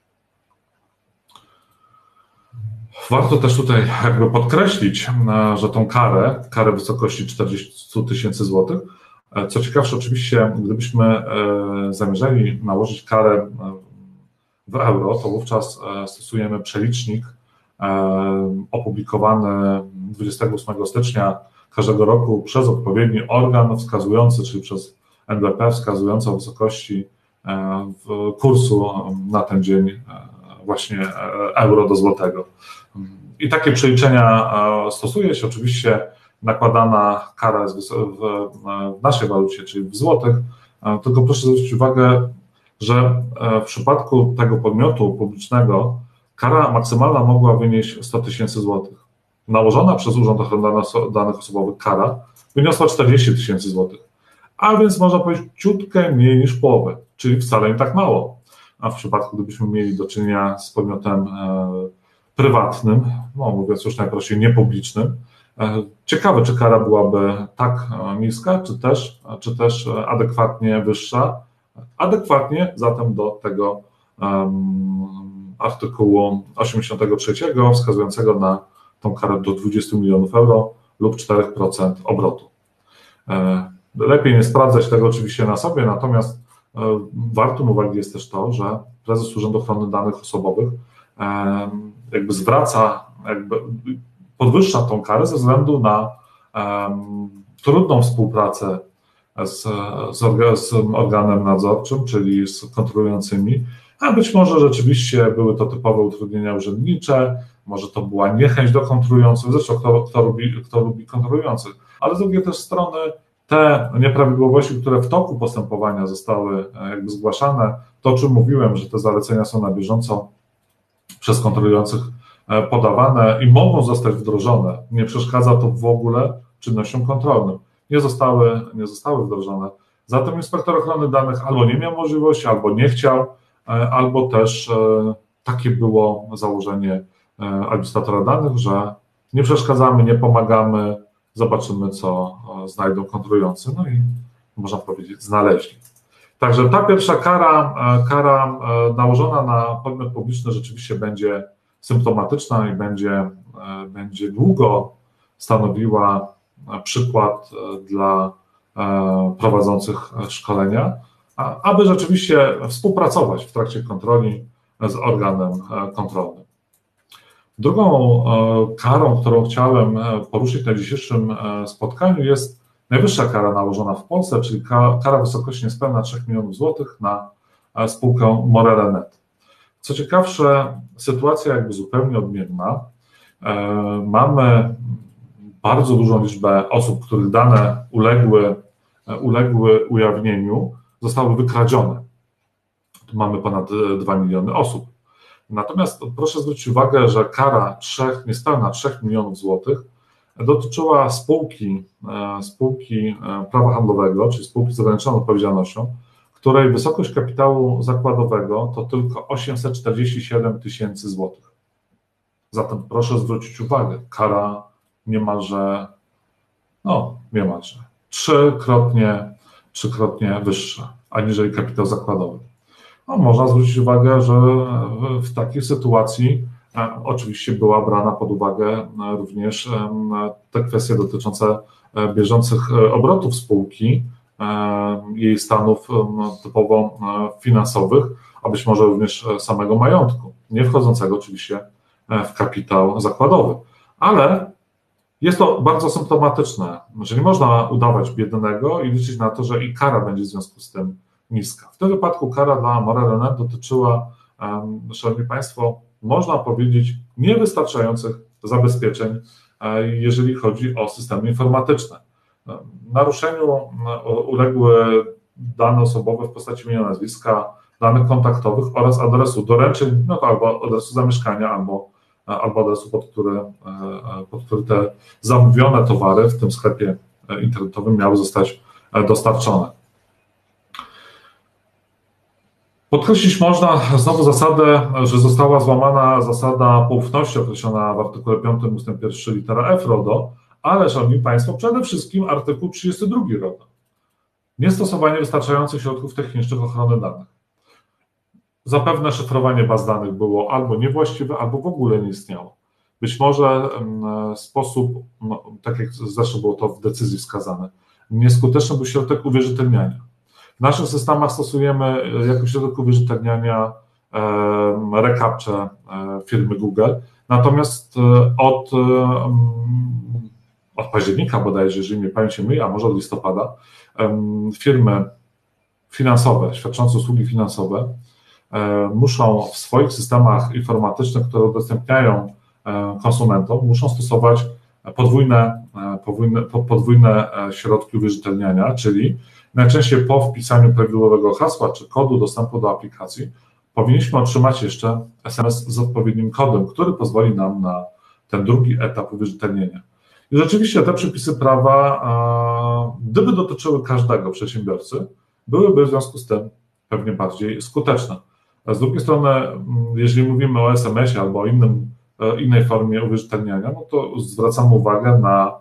Warto też tutaj jakby podkreślić, że tą karę w wysokości 40 000 złotych, co ciekawsze oczywiście, gdybyśmy zamierzali nałożyć karę w euro, to wówczas stosujemy przelicznik opublikowany 28 stycznia każdego roku przez odpowiedni organ wskazujący, czyli przez NBP wskazujący o wysokości kursu na ten dzień właśnie euro do złotego. I takie przeliczenia stosuje się. Oczywiście nakładana kara jest w naszej walucie, czyli w złotych, tylko proszę zwrócić uwagę, że w przypadku tego podmiotu publicznego kara maksymalna mogła wynieść 100 000 złotych. Nałożona przez Urząd Ochrony Danych Osobowych kara wyniosła 40 000 złotych, a więc można powiedzieć ciutkę mniej niż połowę, czyli wcale nie tak mało. A w przypadku, gdybyśmy mieli do czynienia z podmiotem prywatnym, no mówiąc już najprościej niepublicznym, ciekawe, czy kara byłaby tak niska, czy też adekwatnie wyższa, adekwatnie zatem do tego artykułu 83 wskazującego na tą karę do 20 milionów euro lub 4% obrotu. Lepiej nie sprawdzać tego oczywiście na sobie, natomiast wartym uwagi jest też to, że prezes Urzędu Ochrony Danych Osobowych podwyższa tą karę ze względu na trudną współpracę z organem nadzorczym, czyli z kontrolującymi, a być może rzeczywiście były to typowe utrudnienia urzędnicze, może to była niechęć do kontrolujących, zresztą kto lubi kontrolujących, ale z drugiej też strony te nieprawidłowości, które w toku postępowania zostały zgłaszane, to o czym mówiłem, że te zalecenia są na bieżąco przez kontrolujących podawane i mogą zostać wdrożone, nie przeszkadza to w ogóle czynnościom kontrolnym. Nie zostały wdrożone. Zatem inspektor ochrony danych albo nie miał możliwości, albo nie chciał, albo też takie było założenie administratora danych, że nie przeszkadzamy, nie pomagamy, zobaczymy, co znajdą kontrolujący. No i można powiedzieć, znaleźli. Także ta pierwsza kara nałożona na podmiot publiczny rzeczywiście będzie symptomatyczna i będzie długo stanowiła przykład dla prowadzących szkolenia, aby rzeczywiście współpracować w trakcie kontroli z organem kontrolnym. Drugą karą, którą chciałem poruszyć na dzisiejszym spotkaniu, jest najwyższa kara nałożona w Polsce, czyli kara w wysokości niespełna 3 milionów złotych na spółkę Morerenet. Co ciekawsze, sytuacja zupełnie odmienna. Mamy bardzo dużą liczbę osób, których dane uległy ujawnieniu, zostały wykradzione. Tu mamy ponad 2 miliony osób. Natomiast proszę zwrócić uwagę, że kara niespełna 3 milionów złotych dotyczyła spółki prawa handlowego, czyli spółki z ograniczoną odpowiedzialnością, której wysokość kapitału zakładowego to tylko 847 tysięcy złotych. Zatem proszę zwrócić uwagę, kara niemalże trzykrotnie wyższa, aniżeli kapitał zakładowy. Można zwrócić uwagę, że w takiej sytuacji oczywiście była brana pod uwagę również te kwestie dotyczące bieżących obrotów spółki, jej stanów typowo finansowych, a być może również samego majątku, nie wchodzącego oczywiście w kapitał zakładowy. Ale jest to bardzo symptomatyczne, że nie można udawać biednego i liczyć na to, że i kara będzie w związku z tym niska. W tym wypadku kara dla Morerenet dotyczyła, szanowni państwo, można powiedzieć, niewystarczających zabezpieczeń, jeżeli chodzi o systemy informatyczne. Naruszeniu uległy dane osobowe w postaci imienia, nazwiska, danych kontaktowych oraz adresu doręczeń, albo adresu zamieszkania, albo adresu, pod który te zamówione towary w tym sklepie internetowym miały zostać dostarczone. Podkreślić można znowu zasadę, że została złamana zasada poufności określona w artykule 5 ust. 1 litera F RODO, ale, szanowni państwo, przede wszystkim artykuł 32 RODO. Niestosowanie wystarczających środków technicznych ochrony danych. Zapewne szyfrowanie baz danych było albo niewłaściwe, albo w ogóle nie istniało. Być może sposób, tak jak zresztą było to w decyzji wskazane, nieskuteczny był środek uwierzytelniania. W naszych systemach stosujemy jako środek uwierzytelniania reCAPTCHA firmy Google, natomiast od października bodajże, jeżeli mnie pamięć nie myli, a może od listopada, firmy finansowe, świadczące usługi finansowe muszą w swoich systemach informatycznych, które udostępniają konsumentom, muszą stosować podwójne środki uwierzytelniania, czyli najczęściej po wpisaniu prawidłowego hasła czy kodu dostępu do aplikacji powinniśmy otrzymać jeszcze SMS z odpowiednim kodem, który pozwoli nam na ten drugi etap uwierzytelnienia. I rzeczywiście te przepisy prawa, gdyby dotyczyły każdego przedsiębiorcy, byłyby w związku z tym pewnie bardziej skuteczne. A z drugiej strony, jeżeli mówimy o SMS-ie albo o innej formie uwierzytelniania, no to zwracamy uwagę na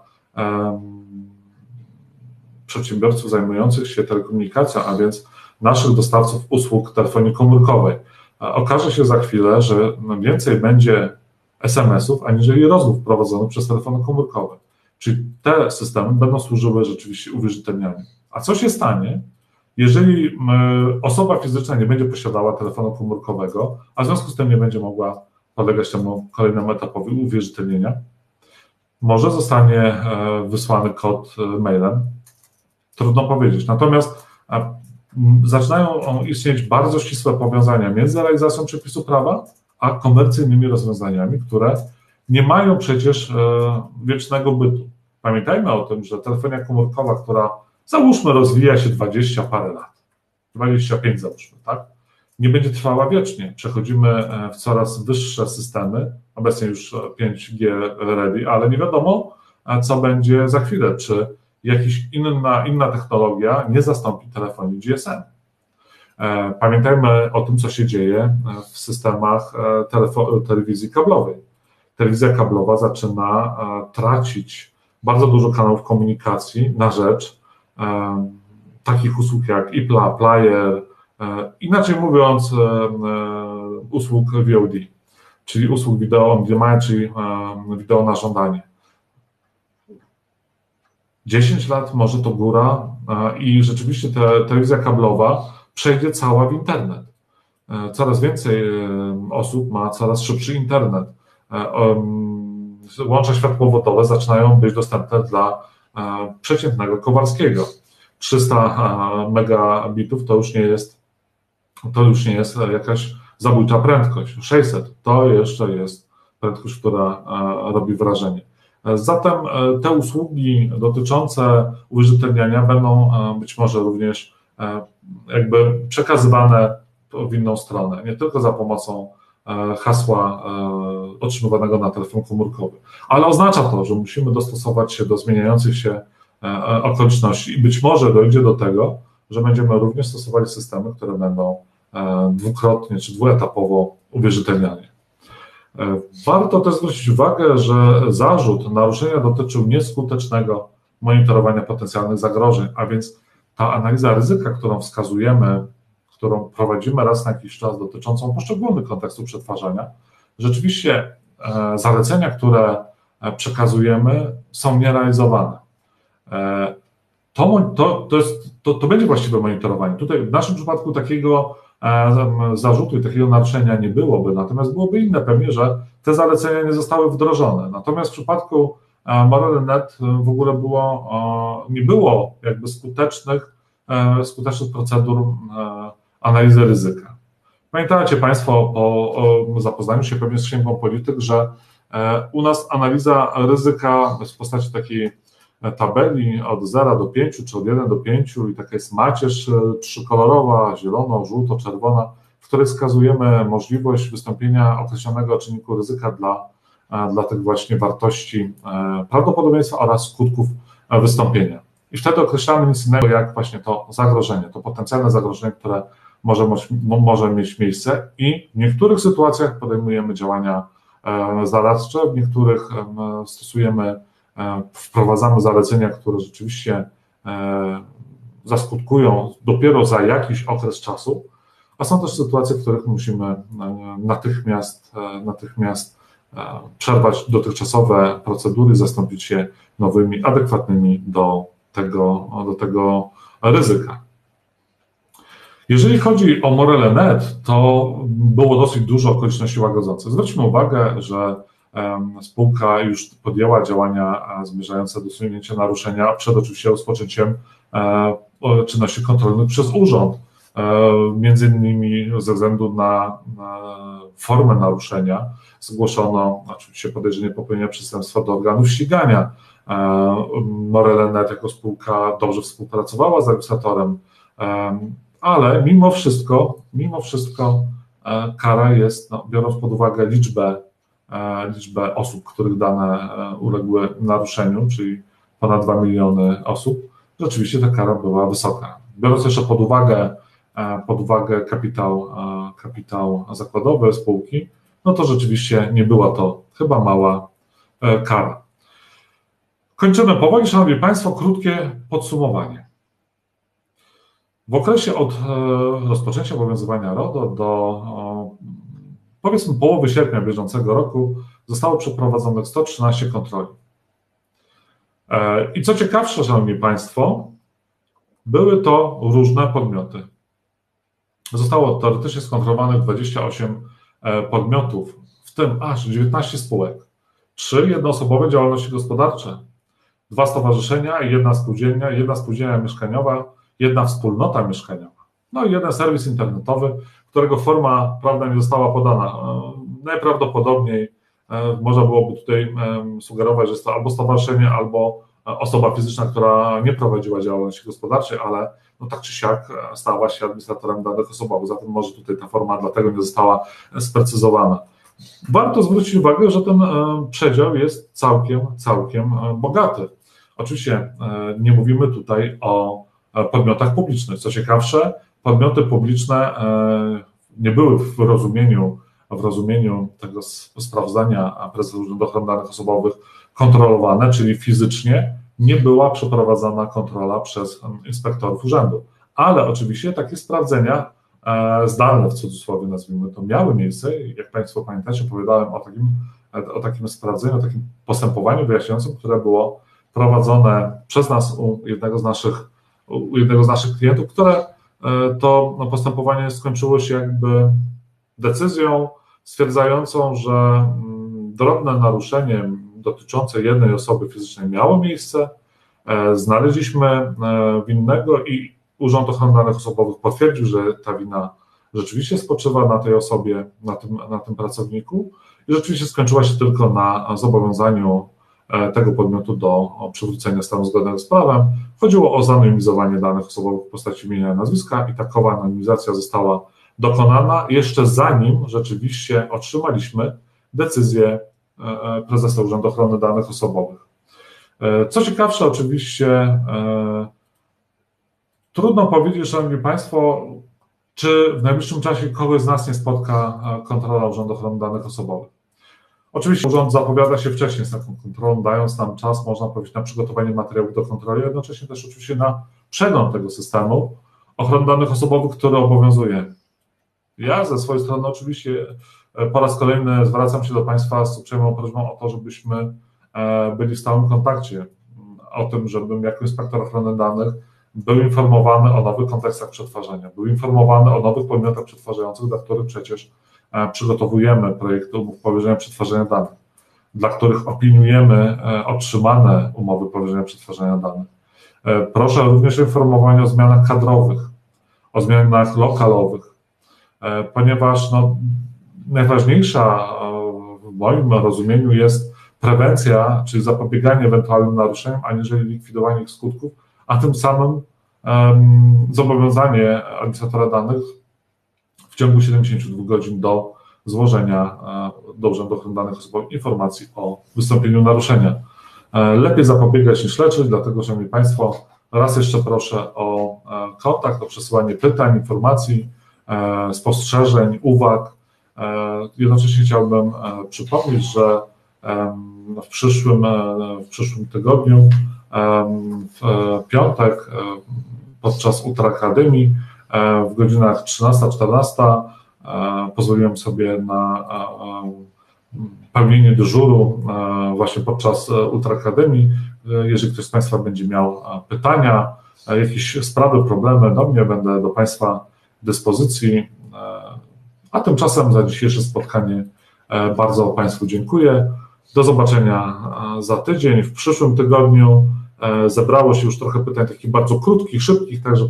przedsiębiorców zajmujących się telekomunikacją, a więc naszych dostawców usług telefonii komórkowej. okaże się za chwilę, że więcej będzie SMS-ów, aniżeli rozmów prowadzonych przez telefony komórkowe. Czyli te systemy będą służyły rzeczywiście uwierzytelnianiu. A co się stanie, jeżeli osoba fizyczna nie będzie posiadała telefonu komórkowego, a w związku z tym nie będzie mogła podlegać temu kolejnemu etapowi uwierzytelnienia? Może zostanie wysłany kod mailem, trudno powiedzieć. Natomiast zaczynają istnieć bardzo ścisłe powiązania między realizacją przepisu prawa a komercyjnymi rozwiązaniami, które nie mają przecież wiecznego bytu. Pamiętajmy o tym, że telefonia komórkowa, która załóżmy rozwija się 20 parę lat, 25 załóżmy, tak? Nie będzie trwała wiecznie. Przechodzimy w coraz wyższe systemy, obecnie już 5G ready, ale nie wiadomo, co będzie za chwilę, czy jakaś inna technologia nie zastąpi telefonii GSM. Pamiętajmy o tym, co się dzieje w systemach telewizji kablowej. Telewizja kablowa zaczyna tracić bardzo dużo kanałów komunikacji na rzecz takich usług jak iPla, Player, inaczej mówiąc usług VOD, czyli usług wideo on demand, czyli wideo na żądanie. 10 lat może to góra i rzeczywiście telewizja kablowa przejdzie cała w internet. Coraz więcej osób ma coraz szybszy internet. Łącza światłowodowe zaczynają być dostępne dla przeciętnego Kowalskiego. 300 megabitów to już nie jest jakaś zabójcza prędkość. 600 to jeszcze jest prędkość, która robi wrażenie. Zatem te usługi dotyczące uwierzytelniania będą być może również jakby przekazywane w inną stronę, nie tylko za pomocą hasła otrzymywanego na telefon komórkowy, ale oznacza to, że musimy dostosować się do zmieniających się okoliczności i być może dojdzie do tego, że będziemy również stosowali systemy, które będą dwukrotnie czy dwuetapowo uwierzytelniane. Warto też zwrócić uwagę, że zarzut naruszenia dotyczył nieskutecznego monitorowania potencjalnych zagrożeń, a więc ta analiza ryzyka, którą wskazujemy, którą prowadzimy raz na jakiś czas dotyczącą poszczególnych kontekstów przetwarzania, rzeczywiście zalecenia, które przekazujemy, są nierealizowane. To będzie właściwe monitorowanie. Tutaj w naszym przypadku takiego zarzutu i takiego naruszenia nie byłoby, natomiast byłoby inne pewnie, że te zalecenia nie zostały wdrożone. Natomiast w przypadku Morele.net w ogóle nie było jakby skutecznych procedur analizy ryzyka. Pamiętacie Państwo po zapoznaniu się pewnie z Księgą Polityk, że u nas analiza ryzyka w postaci takiej tabeli od 0 do 5, czy od 1 do 5 i taka jest macierz trzykolorowa, zielono, żółto, czerwona, w której wskazujemy możliwość wystąpienia określonego czynniku ryzyka dla tych właśnie wartości prawdopodobieństwa oraz skutków wystąpienia. I wtedy określamy nic innego jak właśnie to zagrożenie, to potencjalne zagrożenie, które może mieć miejsce i w niektórych sytuacjach podejmujemy działania zaradcze, w niektórych wprowadzamy zalecenia, które rzeczywiście zaskutkują dopiero za jakiś okres czasu, a są też sytuacje, w których musimy natychmiast przerwać dotychczasowe procedury, zastąpić je nowymi, adekwatnymi do tego ryzyka. Jeżeli chodzi o Morele.net, to było dosyć dużo okoliczności łagodzących. Zwróćmy uwagę, że spółka już podjęła działania zmierzające do usunięcia naruszenia przed oczywiście rozpoczęciem czynności kontrolnych przez urząd. Między innymi ze względu na formę naruszenia zgłoszono oczywiście podejrzenie popełnienia przestępstwa do organów ścigania. Morele.net jako spółka dobrze współpracowała z rejestratorem, ale mimo wszystko kara jest, biorąc pod uwagę liczbę osób, których dane uległy naruszeniu, czyli ponad 2 miliony osób, rzeczywiście ta kara była wysoka. Biorąc jeszcze pod uwagę kapitał zakładowy spółki, no to rzeczywiście nie była to chyba mała kara. Kończymy powoli, Szanowni Państwo, krótkie podsumowanie. W okresie od rozpoczęcia obowiązywania RODO do powiedzmy połowy sierpnia bieżącego roku zostało przeprowadzonych 113 kontroli. I co ciekawsze, szanowni państwo, były to różne podmioty. Zostało teoretycznie skontrolowanych 28 podmiotów, w tym aż 19 spółek, 3 jednoosobowe działalności gospodarcze, 2 stowarzyszenia i 1 spółdzielnia, 1 spółdzielnia mieszkaniowa, 1 wspólnota mieszkaniowa, no i 1 serwis internetowy, którego forma prawna nie została podana. Najprawdopodobniej można byłoby tutaj sugerować, że jest to albo stowarzyszenie, albo osoba fizyczna, która nie prowadziła działalności gospodarczej, ale no tak czy siak stała się administratorem danych osobowych, zatem może tutaj ta forma dlatego nie została sprecyzowana. Warto zwrócić uwagę, że ten przedział jest całkiem bogaty. Oczywiście nie mówimy tutaj o podmiotach publicznych. Co ciekawsze, podmioty publiczne nie były w rozumieniu tego sprawozdania prezesa Urzędu Ochrony Danych Osobowych kontrolowane, czyli fizycznie nie była przeprowadzana kontrola przez inspektorów urzędu. Ale oczywiście takie sprawdzenia zdalne, w cudzysłowie nazwijmy to, miały miejsce. Jak Państwo pamiętacie, opowiadałem o takim sprawdzeniu, o takim postępowaniu wyjaśniającym, które było prowadzone przez nas u jednego z naszych klientów, które to postępowanie skończyło się jakby decyzją stwierdzającą, że drobne naruszenie dotyczące jednej osoby fizycznej miało miejsce, znaleźliśmy winnego i Urząd Ochrony Danych Osobowych potwierdził, że ta wina rzeczywiście spoczywa na tej osobie, na tym pracowniku i rzeczywiście skończyła się tylko na zobowiązaniu tego podmiotu do przywrócenia stanu zgodnego z prawem. Chodziło o zanonimizowanie danych osobowych w postaci imienia i nazwiska i takowa anonimizacja została dokonana jeszcze zanim rzeczywiście otrzymaliśmy decyzję prezesa Urzędu Ochrony Danych Osobowych. Co ciekawsze, oczywiście trudno powiedzieć, szanowni państwo, czy w najbliższym czasie kogoś z nas nie spotka kontrola Urzędu Ochrony Danych Osobowych. Oczywiście urząd zapowiada się wcześniej z taką kontrolą, dając nam czas, można powiedzieć, na przygotowanie materiałów do kontroli, a jednocześnie też oczywiście na przegląd tego systemu ochrony danych osobowych, który obowiązuje. Ja ze swojej strony oczywiście po raz kolejny zwracam się do Państwa z uprzejmą prośbą o to, żebyśmy byli w stałym kontakcie, o tym, żebym jako inspektor ochrony danych był informowany o nowych kontekstach przetwarzania, był informowany o nowych podmiotach przetwarzających, dla których przecież przygotowujemy projekty umów powierzenia przetwarzania danych, dla których opiniujemy otrzymane umowy powierzenia przetwarzania danych. Proszę również o informowanie o zmianach kadrowych, o zmianach lokalowych, ponieważ najważniejsza w moim rozumieniu jest prewencja, czyli zapobieganie ewentualnym naruszeniom, aniżeli likwidowanie ich skutków, a tym samym zobowiązanie administratora danych w ciągu 72 godzin do złożenia do Urzędu Ochrony Danych Osobowych informacji o wystąpieniu naruszenia. Lepiej zapobiegać niż leczyć, dlatego, szanowni państwo, raz jeszcze proszę o kontakt, o przesyłanie pytań, informacji, spostrzeżeń, uwag. Jednocześnie chciałbym przypomnieć, że w przyszłym tygodniu, w piątek, podczas Ultra Akademii w godzinach 13-14 pozwoliłem sobie na pełnienie dyżuru właśnie podczas Ultra Akademii. Jeżeli ktoś z Państwa będzie miał pytania, jakieś sprawy, problemy, do mnie, będę do Państwa dyspozycji. A tymczasem za dzisiejsze spotkanie bardzo Państwu dziękuję. Do zobaczenia za tydzień. W przyszłym tygodniu zebrało się już trochę pytań takich bardzo krótkich, szybkich, także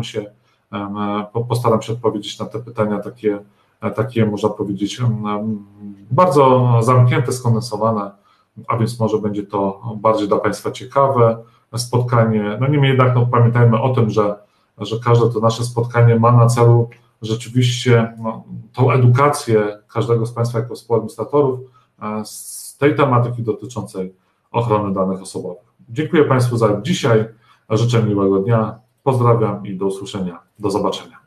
postaram się odpowiedzieć na te pytania takie można powiedzieć bardzo zamknięte, skondensowane, a więc może będzie to bardziej dla Państwa ciekawe spotkanie. No niemniej jednak pamiętajmy o tym, że każde to nasze spotkanie ma na celu rzeczywiście tą edukację każdego z Państwa jako współadministratorów z tej tematyki dotyczącej ochrony danych osobowych. Dziękuję Państwu za dzisiaj, życzę miłego dnia, pozdrawiam i do usłyszenia, do zobaczenia.